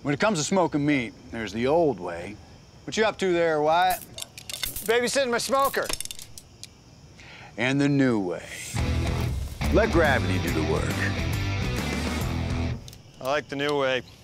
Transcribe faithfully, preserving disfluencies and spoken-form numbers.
When it comes to smoking meat, there's the old way. What you up to there, Wyatt? Babysitting my smoker. And the new way. Let gravity do the work. I like the new way.